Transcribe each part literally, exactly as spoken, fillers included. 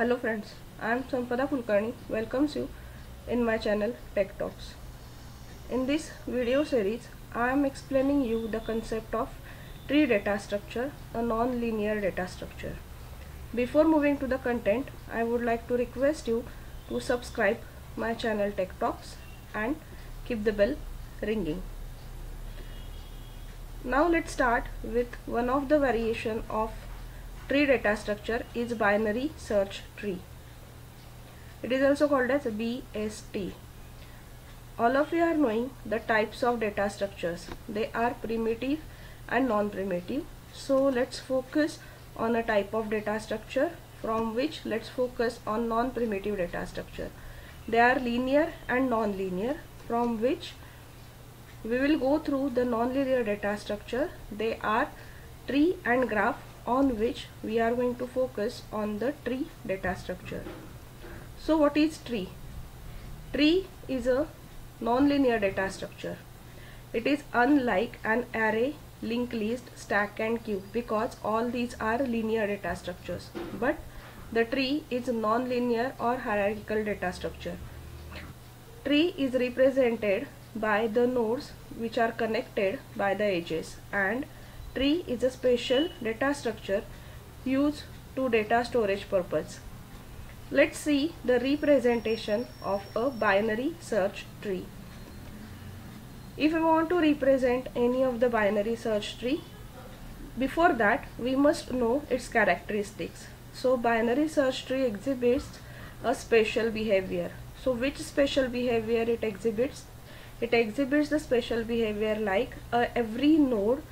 Hello friends, I am Sampada Kulkarni, welcomes you in my channel Tech Talks. In this video series, I am explaining you the concept of tree data structure, a non-linear data structure. Before moving to the content, I would like to request you to subscribe my channel Tech Talks and keep the bell ringing. Now let's start with one of the variation of tree data structure is binary search tree. It is also called as B S T. All of you are knowing the types of data structures. They are primitive and non-primitive. So let's focus on a type of data structure, from which let's focus on non-primitive data structure. They are linear and non-linear, from which we will go through the non-linear data structure. They are tree and graph, on which we are going to focus on the tree data structure. So what is tree? Tree is a non-linear data structure. It is unlike an array, linked list, stack and queue, because all these are linear data structures, but the tree is non-linear or hierarchical data structure. Tree is represented by the nodes which are connected by the edges, and tree is a special data structure used to data storage purpose. Let's see the representation of a binary search tree. If we want to represent any of the binary search tree, before that we must know its characteristics. So binary search tree exhibits a special behavior. So which special behavior it exhibits? It exhibits the special behavior like uh, every node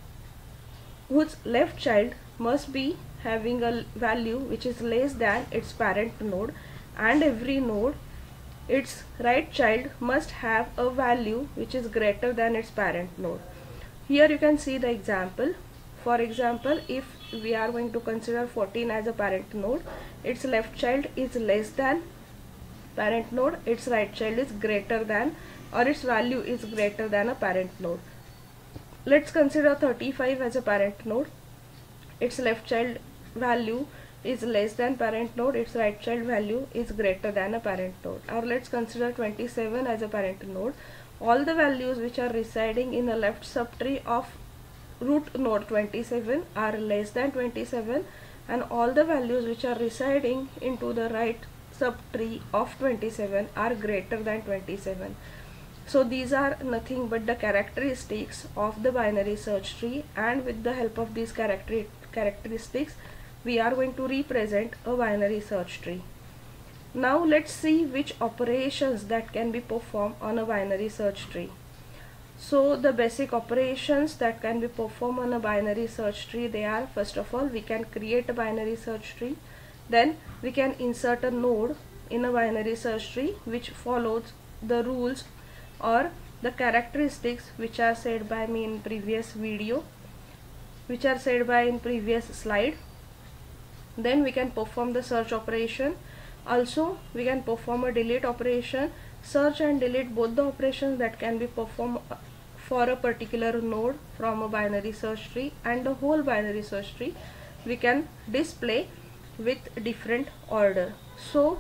whose left child must be having a value which is less than its parent node, and every node its right child must have a value which is greater than its parent node. Here you can see the example. For example, if we are going to consider fourteen as a parent node, its left child is less than parent node, its right child is greater than, or its value is greater than a parent node. Let's consider thirty-five as a parent node. Its left child value is less than parent node, its right child value is greater than a parent node. Or let's consider twenty-seven as a parent node. All the values which are residing in the left subtree of root node twenty-seven are less than twenty-seven, and all the values which are residing into the right subtree of twenty-seven are greater than twenty-seven. So these are nothing but the characteristics of the binary search tree, and with the help of these character characteristics we are going to represent a binary search tree. Now let's see which operations that can be performed on a binary search tree. So the basic operations that can be performed on a binary search tree, they are, first of all, we can create a binary search tree, then we can insert a node in a binary search tree which follows the rules or the characteristics which are said by me in previous video, which are said by in previous slide. Then we can perform the search operation. Also we can perform a delete operation. Search and delete, both the operations that can be performed for a particular node from a binary search tree, and the whole binary search tree we can display with different order. So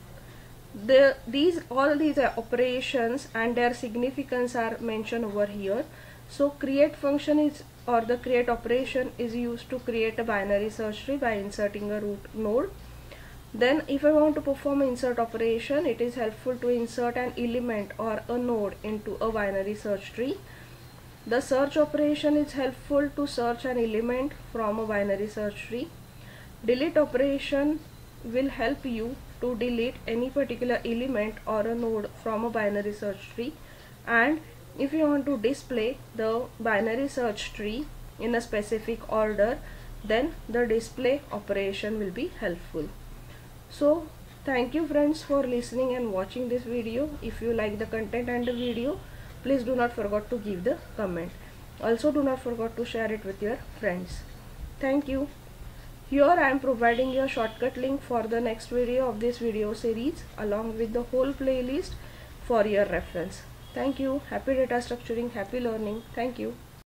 the these all these operations and their significance are mentioned over here. So create function is, or the create operation is used to create a binary search tree by inserting a root node. Then if I want to perform an insert operation, it is helpful to insert an element or a node into a binary search tree. The search operation is helpful to search an element from a binary search tree. Delete operation will help you to delete any particular element or a node from a binary search tree. And if you want to display the binary search tree in a specific order, then the display operation will be helpful. So thank you friends for listening and watching this video. If you like the content and the video, please do not forget to give the comment. Also do not forget to share it with your friends. Thank you. Here I am providing you a shortcut link for the next video of this video series, along with the whole playlist for your reference. Thank you. Happy data structuring, happy learning. Thank you.